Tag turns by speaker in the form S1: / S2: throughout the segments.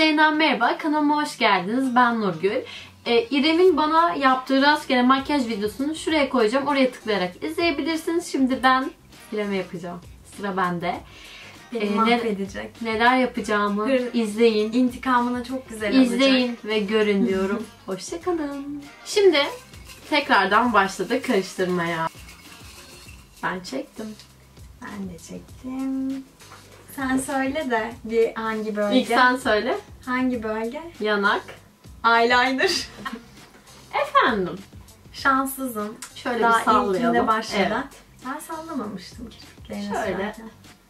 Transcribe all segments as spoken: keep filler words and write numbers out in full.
S1: Hepinize yeniden merhaba. Kanalıma hoş geldiniz. Ben Nurgül. Ee, İrem'in bana yaptığı rastgele makyaj videosunu şuraya koyacağım. Oraya tıklayarak izleyebilirsiniz. Şimdi ben İrem'e yapacağım. Sıra bende.
S2: Beni
S1: Ee,
S2: mahvedecek.
S1: Neler yapacağımı
S2: Hır,
S1: izleyin.
S2: İntikamına çok güzel
S1: İzleyin
S2: olacak.
S1: ve görün diyorum. Hoşçakalın. Şimdi tekrardan başladık karıştırmaya. Ben çektim.
S2: Ben de çektim. Sen söyle de bir hangi bölge?
S1: İlk sen söyle.
S2: Hangi bölge?
S1: Yanak.
S2: Eyeliner.
S1: Efendim.
S2: Şanssızım.
S1: Şöyle
S2: Daha
S1: bir sallayalım.
S2: ilkinde başladı.
S1: Evet.
S2: Ben sallamamıştım kirpiklerini.
S1: Şöyle.
S2: sürerken.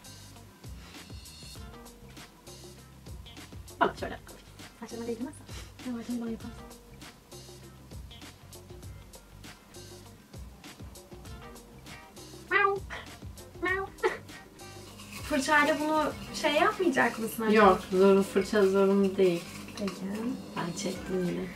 S1: Bak şöyle.
S2: Saçlarına değdirmezsen. Ne var canım, bana yaparsın. Fırçayla bunu şey yapmayacak mısın acaba?
S1: Yok, zorun fırça zorunlu değil.
S2: Peki.
S1: Ben çektim yine.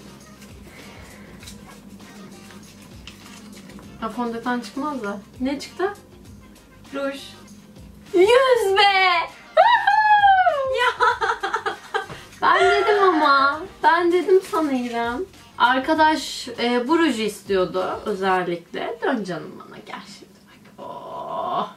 S1: Ha, fondöten çıkmaz da. Ne çıktı?
S2: Ruj.
S1: Yüz be!
S2: Ya.
S1: Ben dedim ama. Ben dedim sana İrem. Arkadaş e, bu ruju istiyordu özellikle. Dön canım bana, gel şimdi bak. Oh.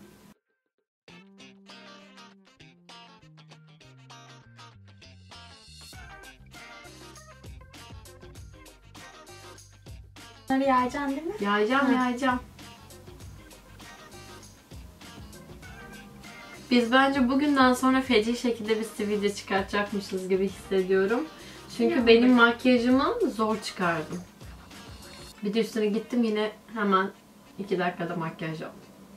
S2: Bunları yayacaksın değil mi?
S1: Yayacağım,
S2: Hı.
S1: yayacağım. Biz bence bugünden sonra feci şekilde bir sivilce çıkartacakmışız gibi hissediyorum. Çünkü
S2: Ya,
S1: benim
S2: bak.
S1: makyajımı zor çıkardım. Bir de üstüne gittim yine hemen iki dakikada makyaj yaptım.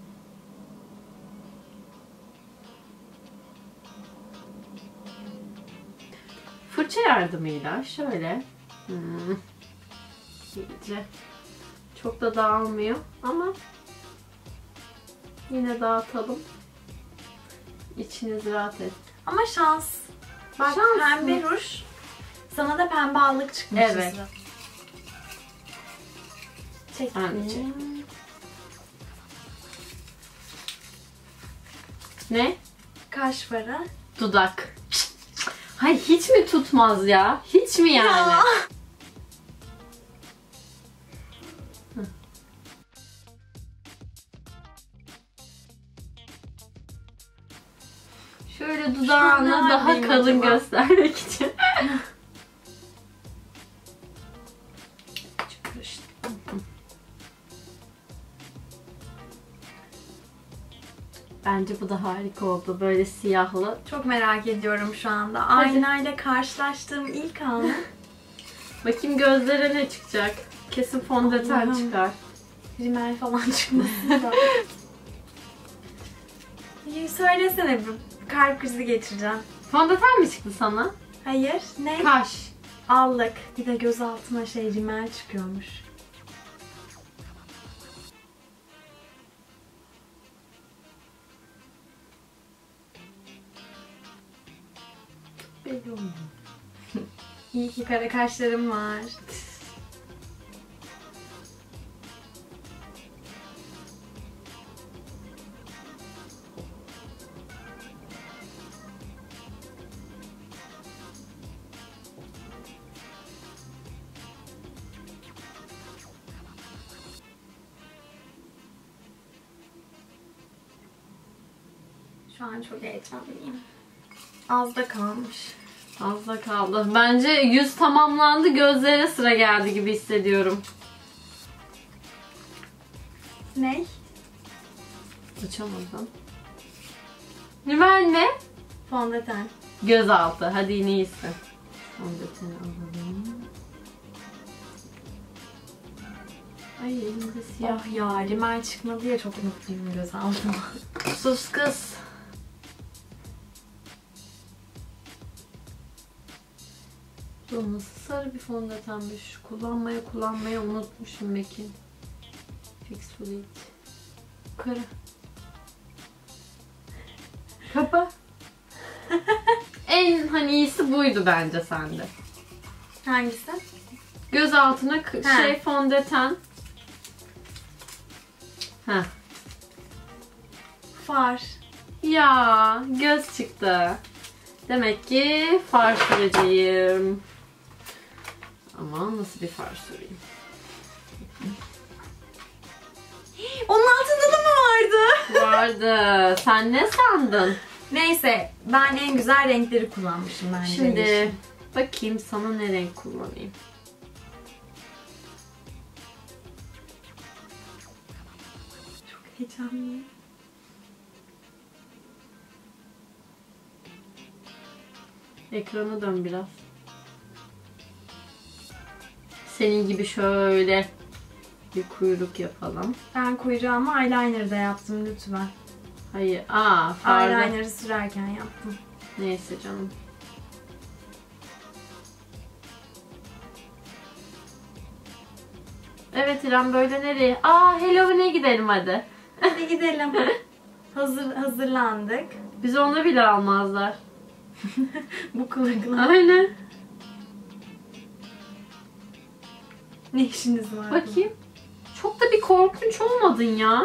S1: Fırça yardımıyla şöyle hmm, iyice çok da dağılmıyor ama yine dağıtalım. İçiniz rahat et.
S2: Ama şans. Bak,
S1: Şans
S2: pembe
S1: mı?
S2: ruj. Sana da pembe allık çıkmış.
S1: Evet.
S2: Çektim.
S1: Ben de çektim. Ne?
S2: Kaş farı.
S1: Dudak. Hayır, hiç mi tutmaz ya? Hiç mi yani?
S2: Ya.
S1: Şöyle dudağını
S2: Şu an
S1: daha
S2: neredeyim
S1: kalın
S2: acaba?
S1: göstermek için. Bence bu da harika oldu. Böyle siyahlı.
S2: Çok merak ediyorum şu anda.
S1: Hadi.
S2: Aynayla karşılaştığım ilk an.
S1: Bakayım gözlere ne çıkacak? Kesin fondöten
S2: Allah'ım.
S1: çıkar.
S2: Rimel falan çıkmasın da. İyi, söylesene, bir kalp krizi geçireceğim.
S1: Fondöten mi çıktı sana?
S2: Hayır. Ne?
S1: Kaş.
S2: Allık. Bir de göz altına şey rimel çıkıyormuş.
S1: Belli olmuyor.
S2: İyi ki kara kaşlarım var. Şu an çok heyecanlıyım. Az da kalmış.
S1: Az da kaldı. Bence yüz tamamlandı. Gözlere sıra geldi gibi hissediyorum.
S2: Ne?
S1: Açamadım. Rimel ne?
S2: Fondöten.
S1: Gözaltı. Hadi yine iyisin. Fondöteni alalım. Ay, elimde siyah.
S2: Ah ya, rimel çıkmadı ya, çok mutluyum göz altıma.
S1: Sus kız. Bu nasıl sarı bir fondötenmiş. Kullanmaya kullanmaya unutmuşum Mekin. Fixolate. Yukarı. Kapa. En hani iyisi buydu bence sende.
S2: Hangisi?
S1: Göz altına k-
S2: He.
S1: şey fondöten. Heh.
S2: Far.
S1: Ya göz çıktı. Demek ki far süreceğim. Ama nasıl bir far süreyim?
S2: Onun altında da mı vardı?
S1: Vardı. Sen ne sandın?
S2: Neyse, ben en güzel renkleri kullanmışım bence.
S1: Şimdi
S2: yeşil.
S1: bakayım sana ne renk kullanayım.
S2: Çok heyecanlıyım.
S1: Ekrana dön biraz. Senin gibi şöyle bir kuyruk yapalım.
S2: Ben kuyruğumu eyeliner'da yaptım lütfen.
S1: Hayır. Aa, farda.
S2: Eyeliner'ı sürerken yaptım.
S1: Neyse canım. Evet İrem, böyle nereye? Aa, Halloween'e gidelim hadi.
S2: Hadi gidelim. Hazır hazırlandık.
S1: Bizi ona bile almazlar.
S2: Bu kılıkla.
S1: Aynen.
S2: Ne işiniz var?
S1: Bakayım. Çok da bir korkunç olmadın ya.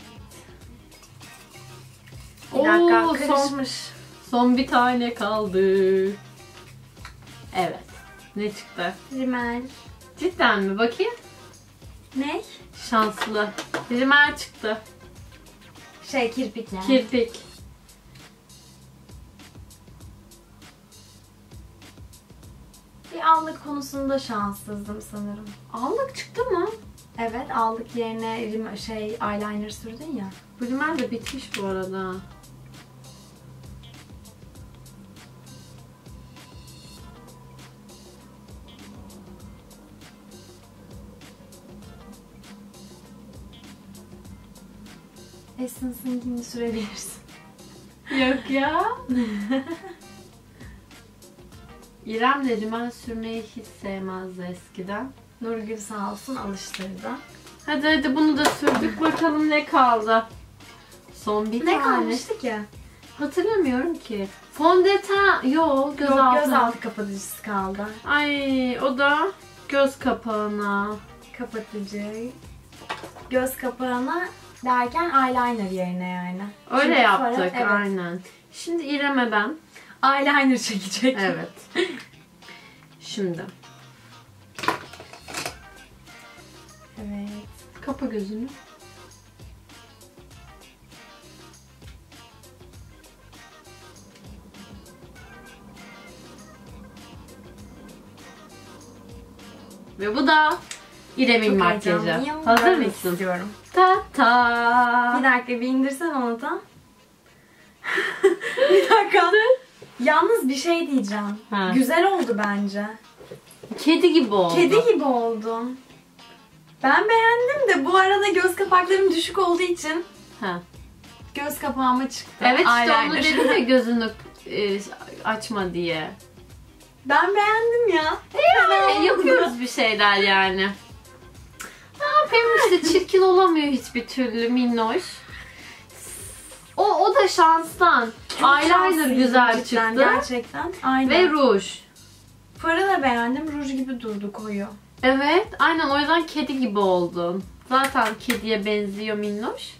S2: Bir dakika,
S1: Oo,
S2: karışmış.
S1: Son, son bir tane kaldı. Evet. Ne çıktı?
S2: Rimel.
S1: Cidden mi? Bakayım.
S2: Ne?
S1: Şanslı. Rimel çıktı.
S2: Şey, kirpikler.
S1: Kirpik.
S2: Bir allık konusunda şanssızdım sanırım.
S1: Allık çıktı mı?
S2: Evet, allık yerine rim- şey eyeliner sürdün ya.
S1: Bu rimel de bitmiş bu arada.
S2: Essence'ınkini sürebilirsin.
S1: Yok ya. İrem de rimel sürmeyi hiç sevmezdi eskiden.
S2: Nurgül sağ olsun alıştırdı.
S1: Hadi hadi bunu da sürdük, bakalım ne kaldı. Son bir
S2: Ne
S1: tane.
S2: kalmıştı ki?
S1: Hatırlamıyorum ki. Fondöten, yo gözaltı.
S2: Yok, gözaltı kapatıcısı kaldı.
S1: Ay, o da göz kapağına.
S2: Kapatıcı. Göz kapağına derken eyeliner yerine yani.
S1: Öyle
S2: Çünkü
S1: yaptık,
S2: sonra- evet.
S1: aynen. Şimdi İrem'e ben.
S2: Eyeliner çekecek.
S1: Evet. Şimdi.
S2: Evet.
S1: Kapa gözünü. Ve bu da İrem'in
S2: Çok
S1: makyajı.
S2: heyecanlıyım.
S1: Hazır
S2: Görmek
S1: mısın?
S2: istiyorum.
S1: Ta ta.
S2: Bir dakika, bir indirsen onu da. Bir dakika. Yalnız bir şey diyeceğim.
S1: Ha.
S2: Güzel oldu bence.
S1: Kedi gibi oldu.
S2: Kedi gibi oldum. Ben beğendim de bu arada göz kapaklarım düşük olduğu için
S1: Ha.
S2: göz kapağıma çıktı.
S1: Evet, işte
S2: Eyeliner.
S1: onu dedim ya, gözünü e, açma diye.
S2: Ben beğendim ya.
S1: Yani yapıyoruz bir şeyler yani. Ne yapayım işte, çirkin olamıyor hiçbir türlü minnoş. O, o da şanstan.
S2: Çok
S1: Eyeliner
S2: şanslıyım
S1: güzel
S2: cidden,
S1: çıktı.
S2: Gerçekten. Aynen.
S1: Ve ruj.
S2: Farı da beğendim. Ruj gibi durdu, koyu.
S1: Evet, aynen, o yüzden kedi gibi oldun. Zaten kediye benziyor minnoş.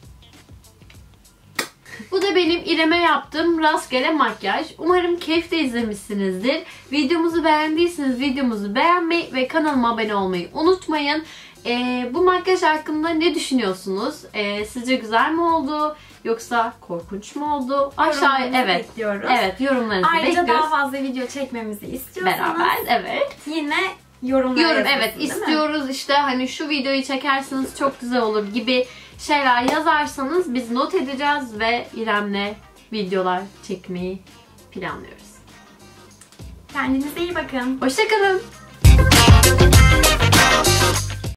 S1: Bu da benim İrem'e yaptığım rastgele makyaj. Umarım keyifle izlemişsinizdir. Videomuzu beğendiyseniz videomuzu beğenmeyi ve kanalıma abone olmayı unutmayın. Ee, bu makyaj hakkında ne düşünüyorsunuz? Ee, sizce güzel mi oldu? Yoksa korkunç mu oldu? Aşağıya,
S2: Yorumlarınızı
S1: evet.
S2: bekliyoruz.
S1: Evet, yorumlarınızı
S2: Ayrıca
S1: bekliyoruz.
S2: daha fazla video çekmemizi istiyorsanız
S1: Beraber, evet.
S2: yine yorumlara
S1: Yorum,
S2: yazın,
S1: evet,
S2: değil mi?
S1: istiyoruz işte, hani şu videoyu çekerseniz çok güzel olur gibi şeyler yazarsanız biz not edeceğiz ve İrem'le videolar çekmeyi planlıyoruz.
S2: Kendinize iyi bakın.
S1: Hoşça kalın.